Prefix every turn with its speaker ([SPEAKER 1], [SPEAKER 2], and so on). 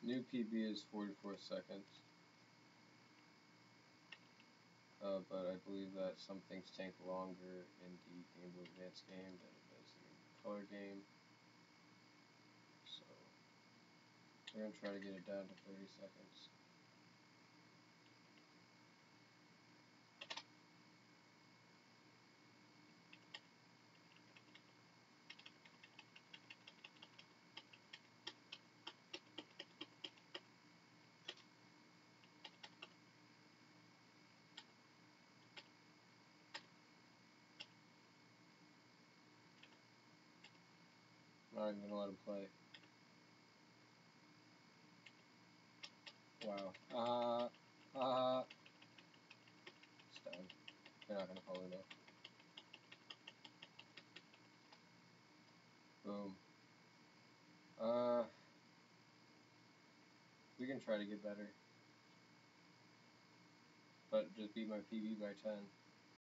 [SPEAKER 1] New PB is 44 seconds. But I believe that some things take longer in the Game Boy Advance game than it does in the color game. So we're gonna try to get it down to 30 seconds. Not even gonna let him play. Wow. It's done. They're not gonna follow it up. Boom. We can try to get better. But just beat my PB by 10.